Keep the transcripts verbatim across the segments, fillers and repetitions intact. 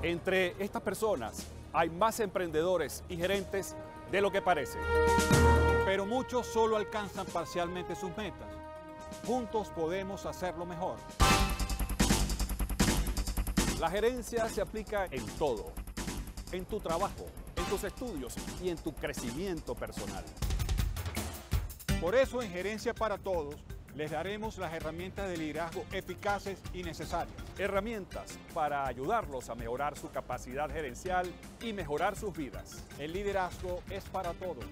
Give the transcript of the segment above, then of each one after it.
Entre estas personas hay más emprendedores y gerentes de lo que parece. Pero muchos solo alcanzan parcialmente sus metas. Juntos podemos hacerlo mejor. La gerencia se aplica en todo, en tu trabajo, en tus estudios y en tu crecimiento personal. Por eso en Gerencia para Todos les daremos las herramientas de liderazgo eficaces y necesarias. Herramientas para ayudarlos a mejorar su capacidad gerencial y mejorar sus vidas. El liderazgo es para todos.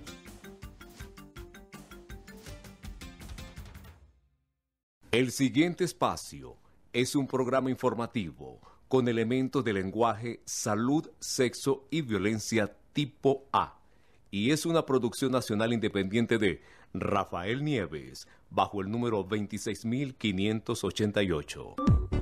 El siguiente espacio es un programa informativo con elementos de lenguaje, salud, sexo y violencia tipo A. Y es una producción nacional independiente de Rafael Nieves, bajo el número veintiséis mil quinientos ochenta y ocho.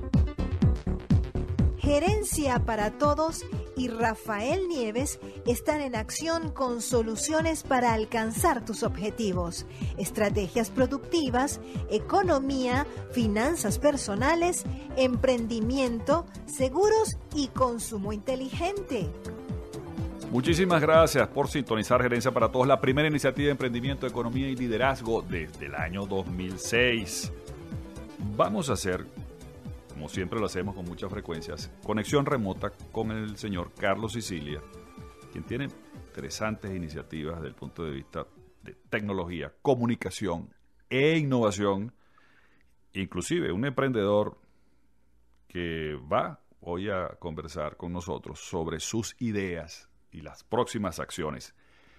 Gerencia para Todos y Rafael Nieves están en acción con soluciones para alcanzar tus objetivos, estrategias productivas, economía, finanzas personales, emprendimiento, seguros y consumo inteligente. Muchísimas gracias por sintonizar Gerencia para Todos, la primera iniciativa de emprendimiento, economía y liderazgo desde el año dos mil seis. Vamos a hacer, como siempre lo hacemos con muchas frecuencias, conexión remota con el señor Carlos Sicilia, quien tiene interesantes iniciativas desde el punto de vista de tecnología, comunicación e innovación, inclusive un emprendedor que va hoy a conversar con nosotros sobre sus ideas y las próximas acciones.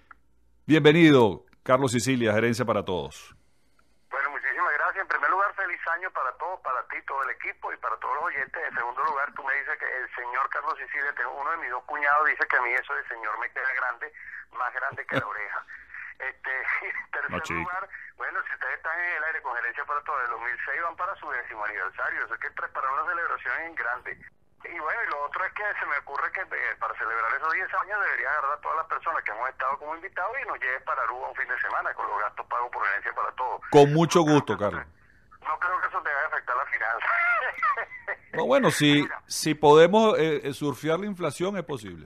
Bienvenido, Carlos Sicilia, Gerencia para Todos. Bueno, muchísimas gracias. En primer lugar, feliz año para todos, para ti, todo el equipo y para todos los oyentes. En segundo lugar, tú me dices que el señor Carlos Sicilia, tengo uno de mis dos cuñados, dice que a mí eso de señor me queda grande, más grande que la oreja. Este, en tercer No, lugar, bueno, si ustedes están en el aire con Gerencia para Todos, el dos mil seis van para su décimo aniversario, eso es que preparar una celebración en grande. Y bueno, y lo otro es que se me ocurre que eh, para celebrar esos diez años debería agarrar a todas las personas que hemos estado como invitados y nos lleves para Aruba un fin de semana con los gastos pagos por Gerencia para Todos. Con mucho no gusto, Carlos. Te, no creo que eso te vaya a afectar la finanza. No, bueno, si, Mira, si podemos eh, surfear la inflación es posible.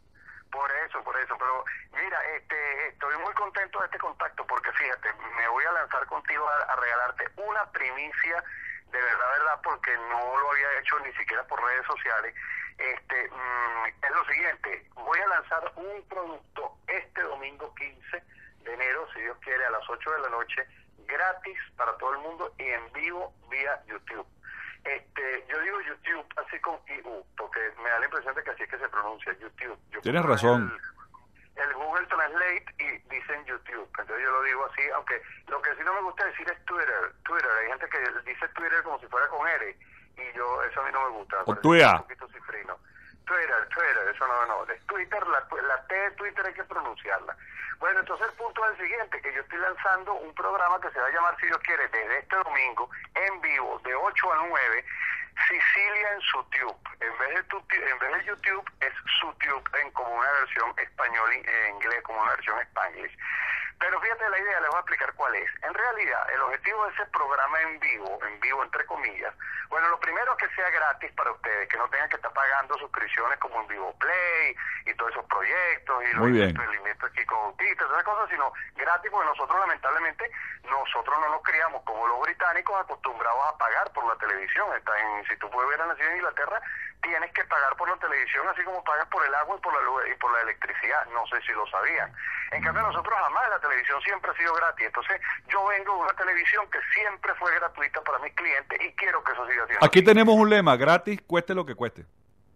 Por eso, por eso, pero mira, este, estoy muy contento de este contacto porque fíjate, me voy a lanzar contigo a, a regalarte una primicia de verdad, verdad, porque no lo había hecho ni siquiera por redes sociales. Este, mmm, es lo siguiente, voy a lanzar un producto este domingo quince de enero, si Dios quiere, a las ocho de la noche, gratis para todo el mundo y en vivo vía YouTube. Este, yo digo YouTube así con I U, porque me da la impresión de que así es que se pronuncia YouTube. Yo Tienes razón. El, el Google Translate y dicen YouTube, entonces yo lo digo así, aunque lo que sí no me gusta decir es Twitter. Twitter, hay gente que dice Twitter como si fuera con R, y yo, eso a mí no me gusta. O Twitter. Un poquito cifrino. Twitter, Twitter, eso no, no. Es Twitter, la, la T de Twitter hay que pronunciarla. Bueno, entonces el punto es el siguiente, que yo estoy lanzando un programa que se va a llamar, si Dios quiere, desde este domingo, en vivo, de ocho a nueve, Sicilia en SuTube. En vez de tu, en vez de YouTube, es SuTube en como una versión español en inglés, como una versión Spanglish. Pero fíjate la idea, les voy a explicar cuál es. En realidad, el objetivo de ese programa en vivo, en vivo entre comillas, bueno, lo primero es que sea gratis para ustedes, que no tengan que estar pagando suscripciones como en Vivo Play y todos esos proyectos y los inventos aquí con autistas, esas cosas, sino gratis, porque nosotros lamentablemente, nosotros no nos criamos como los británicos acostumbrados a pagar por la televisión. Está en, si tú puedes ver a Nacido en Inglaterra, tienes que pagar por la televisión, así como pagas por el agua y por la luz y por la electricidad. No sé si lo sabían. En cambio, nosotros jamás, la televisión siempre ha sido gratis. Entonces, yo vengo de una televisión que siempre fue gratuita para mis clientes y quiero que eso siga siendo Aquí así. tenemos un lema, gratis, cueste lo que cueste.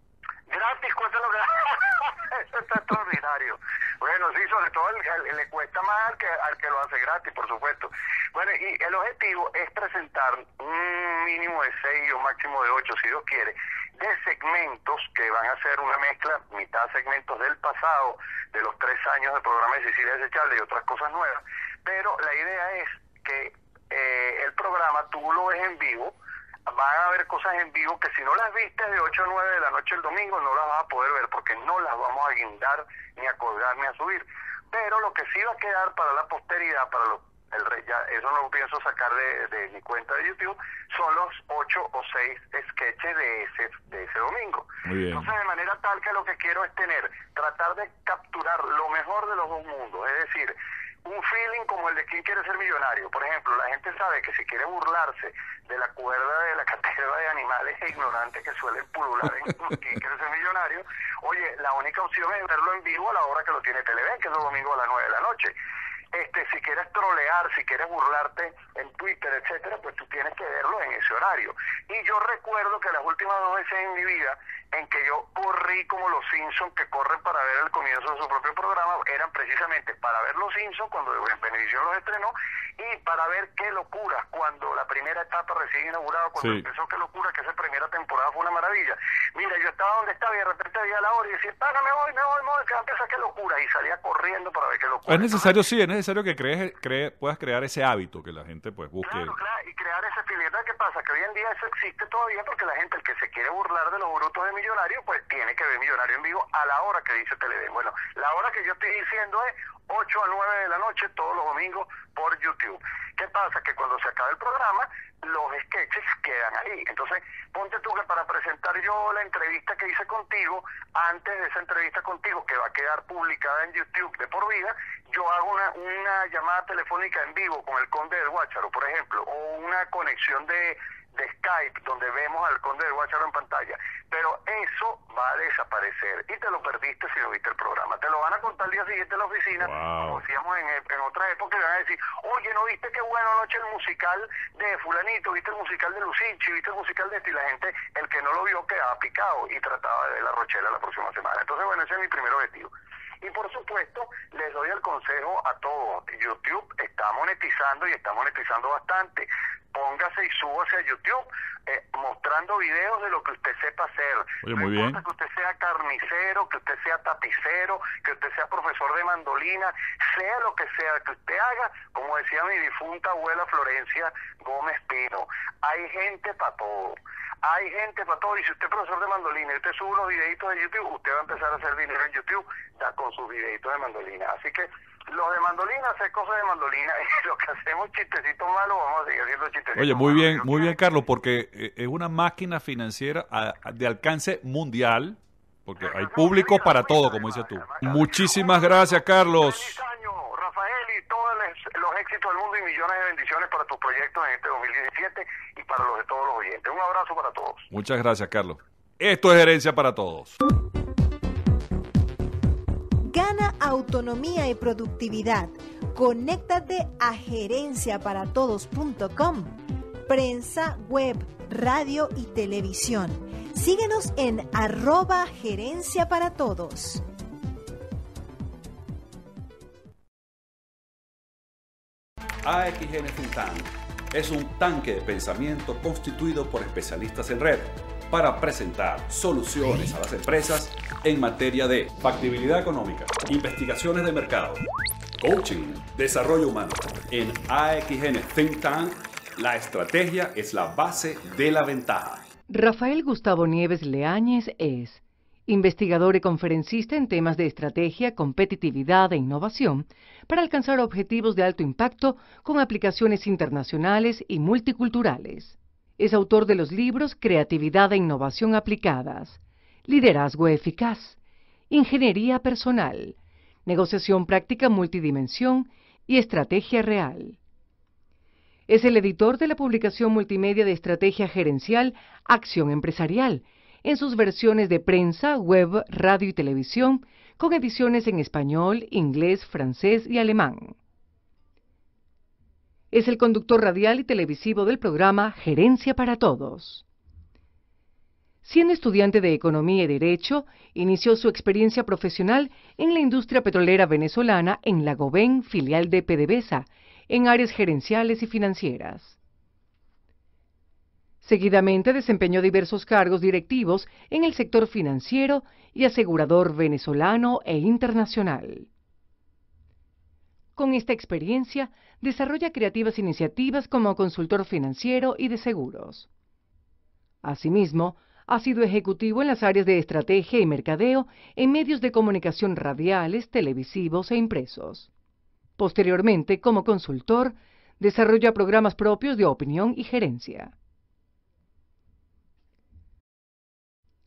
Gratis, cuesta lo que... Eso está extraordinario. Bueno, sí, sobre todo el, el, le cuesta más al que, al que lo hace gratis, por supuesto. Bueno, y el objetivo es presentar un mínimo de seis o máximo de ocho, si Dios quiere, de segmentos que van a ser una mezcla, mitad segmentos del pasado, de los tres años del programa de Sicilia Desechable y otras cosas nuevas. Pero la idea es que eh, el programa tú lo ves en vivo, van a haber cosas en vivo que si no las viste de ocho a nueve de la noche el domingo no las vas a poder ver porque no las vamos a guindar, ni a colgar, ni a subir. Pero lo que sí va a quedar para la posteridad, para los, el re, ya, eso no lo pienso sacar de, de mi cuenta de YouTube, son los ocho o seis sketches de ese, de ese domingo. Muy bien. Entonces, de manera tal que lo que quiero es tener, tratar de capturar lo mejor de los dos mundos, es decir, un feeling como el de quien quiere ser millonario. Por ejemplo, la gente sabe que si quiere burlarse de la cuerda de la cantidad de animales e ignorantes que suelen pulular en quien quiere ser millonario, oye, la única opción es verlo en vivo a la hora que lo tiene Televen, que es los domingos a las nueve de la noche. Este, si quieres trolear, si quieres burlarte en Twitter, etcétera, pues tú tienes que verlo en ese horario. Y yo recuerdo que las últimas dos veces en mi vida en que yo corrí como los Simpsons, que corren para ver el comienzo de su propio programa, eran precisamente para ver los Simpsons cuando Venevisión los estrenó, y para ver Qué Locura, cuando la primera etapa recién inaugurada, cuando Sí. empezó Qué Locura, que esa primera temporada fue una maravilla. Mira, yo estaba donde estaba y de repente veía la hora y decía, pana, me voy, me voy, me voy, que va a empezar Qué Locura, y salía corriendo para ver Qué Locura. Es necesario, sí, es necesario que crees, cree, puedas crear ese hábito, que la gente pues busque. Claro, claro, y crear ese feeling. ¿Qué pasa? Que hoy en día eso existe todavía porque la gente, el que se quiere burlar de los brutos de Millonario, pues tiene que ver Millonario en vivo a la hora que dice Televen. Bueno, la hora que yo estoy diciendo es ocho a nueve de la noche todos los domingos por YouTube. ¿Qué pasa? Que cuando se acaba el programa, los sketches quedan ahí. Entonces, ponte tú que para presentar yo la entrevista que hice contigo, antes de esa entrevista contigo, que va a quedar publicada en YouTube de por vida, yo hago una, una llamada telefónica en vivo con el Conde del Guácharo, por ejemplo, o una conexión de, de Skype, donde vemos al Conde del Guácharo en pantalla. Pero eso va a desaparecer y te lo perdiste si no viste el programa. Te lo van a contar el día siguiente en la oficina, Wow. como decíamos en, en otra época, y van a decir, oye, ¿no viste qué buena noche el musical de fulanito? ¿Viste el musical de Lucinchi? ¿Viste el musical de este? Y la gente, el que no lo vio, quedaba picado y trataba de ver La Rochela la próxima semana. Entonces, bueno, ese es mi primer objetivo. Y por supuesto, les doy el consejo a todos. YouTube está monetizando y está monetizando bastante. Póngase y súbase a YouTube eh, mostrando videos de lo que usted sepa hacer. Oye, No muy bien. importa que usted sea carnicero, que usted sea tapicero, que usted sea profesor de mandolina, sea lo que sea que usted haga, como decía mi difunta abuela Florencia Gómez Pino, hay gente para todo. Hay gente para todo, y si usted es profesor de mandolina y usted sube unos videitos de YouTube, usted va a empezar a hacer dinero en YouTube ya con sus videitos de mandolina. Así que los de mandolina hacen cosas de mandolina, y los que hacemos chistecitos malos vamos a seguir haciendo chistecitos Oye, muy malos. bien, Yo muy quiero- bien, Carlos, porque eh, es una máquina financiera a- a- de alcance mundial, porque hay público para todo, como dices tú. Muchísimas gracias, Carlos. Feliz año, Rafael, y todos los, los éxitos del mundo y millones de bendiciones para tus proyectos en este dos mil diecisiete y para los de todos los oyentes. Un abrazo para todos. Muchas gracias, Carlos. Esto es Gerencia para Todos. Gana autonomía y productividad. Conéctate a gerencia para todos punto com. Prensa, web, radio y televisión. Síguenos en arroba gerencia para todos. A X N Think Tank es un tanque de pensamiento constituido por especialistas en red para presentar soluciones a las empresas en materia de factibilidad económica, investigaciones de mercado, coaching, desarrollo humano. En A X N Think Tank, la estrategia es la base de la ventaja. Rafael Gustavo Nieves Leáñez es investigador y conferencista en temas de estrategia, competitividad e innovación para alcanzar objetivos de alto impacto con aplicaciones internacionales y multiculturales. Es autor de los libros Creatividad e Innovación Aplicadas, Liderazgo Eficaz, Ingeniería Personal, Negociación Práctica Multidimensión y Estrategia Real. Es el editor de la publicación multimedia de estrategia gerencial Acción Empresarial, en sus versiones de prensa, web, radio y televisión, con ediciones en español, inglés, francés y alemán. Es el conductor radial y televisivo del programa Gerencia para Todos. Siendo estudiante de Economía y Derecho, inició su experiencia profesional en la industria petrolera venezolana en Lagobén, filial de PDVSA, en áreas gerenciales y financieras. Seguidamente desempeñó diversos cargos directivos en el sector financiero y asegurador venezolano e internacional. Con esta experiencia, desarrolla creativas iniciativas como consultor financiero y de seguros. Asimismo, ha sido ejecutivo en las áreas de estrategia y mercadeo en medios de comunicación radiales, televisivos e impresos. Posteriormente, como consultor, desarrolla programas propios de opinión y gerencia.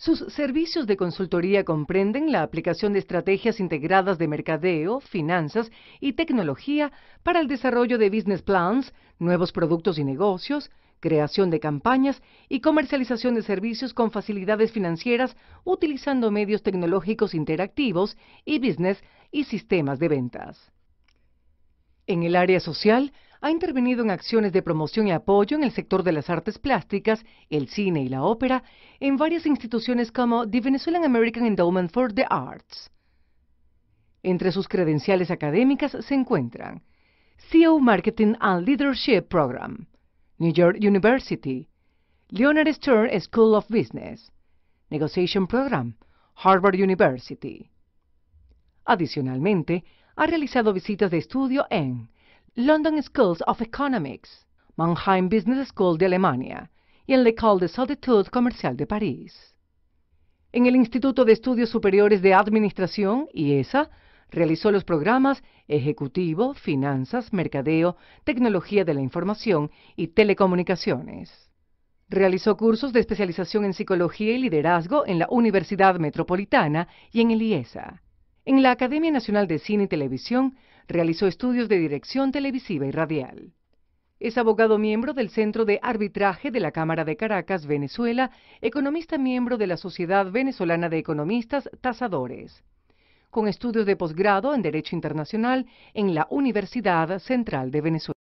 Sus servicios de consultoría comprenden la aplicación de estrategias integradas de mercadeo, finanzas y tecnología para el desarrollo de business plans, nuevos productos y negocios, creación de campañas y comercialización de servicios con facilidades financieras utilizando medios tecnológicos interactivos y business y sistemas de ventas. En el área social, ha intervenido en acciones de promoción y apoyo en el sector de las artes plásticas, el cine y la ópera, en varias instituciones como The Venezuelan American Endowment for the Arts. Entre sus credenciales académicas se encuentran C E O Marketing and Leadership Program, New York University, Leonard Stern School of Business, Negotiation Program, Harvard University. Adicionalmente, ha realizado visitas de estudio en London Schools of Economics, Mannheim Business School de Alemania y en l'École des Hautes-Études Comerciales de París. En el Instituto de Estudios Superiores de Administración, I E S A, realizó los programas Ejecutivo, Finanzas, Mercadeo, Tecnología de la Información y Telecomunicaciones. Realizó cursos de especialización en Psicología y Liderazgo en la Universidad Metropolitana y en el I E S A. En la Academia Nacional de Cine y Televisión, realizó estudios de dirección televisiva y radial. Es abogado miembro del Centro de Arbitraje de la Cámara de Caracas, Venezuela, economista miembro de la Sociedad Venezolana de Economistas Tasadores, con estudios de posgrado en Derecho Internacional en la Universidad Central de Venezuela.